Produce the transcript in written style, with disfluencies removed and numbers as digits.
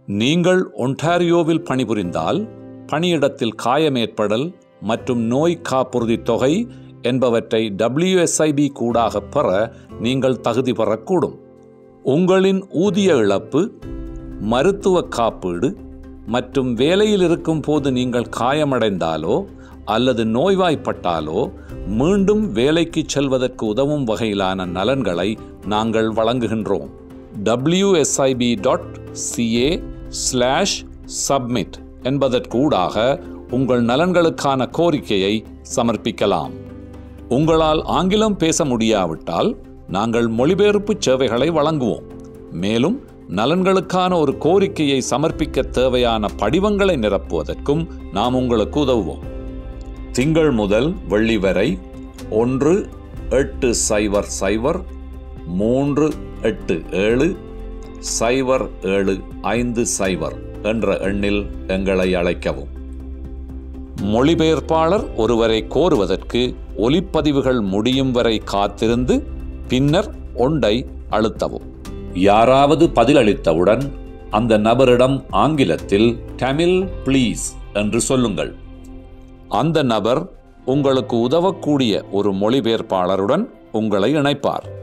நீங்கள் ஒன்டாரியோவில் பணிபுரிந்தால் பணியிடத்தில் காயம் ஏற்படல் மற்றும் நோய் காப்புறுதி தொகை என்பவற்றை WSIB கூடாக பெற நீங்கள் தகுதி பெறக்கூடும். உங்களின் ஊதிய இழப்பு, மருத்துவ காப்பீடு மற்றும் வேலையில் இருக்கும் போது நீங்கள் காயமடைந்தாலோ அல்லது நோய்வாய்ப்பட்டாலோ மீண்டும் வேலைக்கு செல்வதற்கு உதவும் வகையிலான நலன்களை நாங்கள் வழங்குகின்றோம். wsib.ca/submit என்பதற்கூடாக உங்கள் நலன்களுக்கான கோரிக்கையை சமர்ப்பிக்கலாம். உங்களால் ஆங்கிலம் பேச முடியாவிட்டால் நாங்கள் மொழிபெயர்ப்பு சேவைகளை வழங்குவோம். மேலும் நலன்களுக்கான ஒரு கோரிக்கையை சமர்ப்பிக்க தேவையான படிவங்களை நிரப்புவதற்கும் நாம் உங்களுக்கு உதவுவோம். திங்கள் முதல் வெள்ளி வரை 1-800-387-0750 என்ற எண்ணில் எங்களை அழைக்கவும். மொழிபெயர்ப்பாளர் ஒருவரை கோருவதற்கு ஒலிப்பதிவுகள் முடியும் வரை காத்திருந்து பின்னர் ஒன்றை அழுத்தவும். யாராவது பதிலளித்தவுடன் அந்த நபரிடம் ஆங்கிலத்தில் "தமிழ் ப்ளீஸ்" என்று சொல்லுங்கள். அந்த நபர் உங்களுக்கு உதவக்கூடிய ஒரு மொழிபெயர்ப்பாளருடன் உங்களை இணைப்பார்.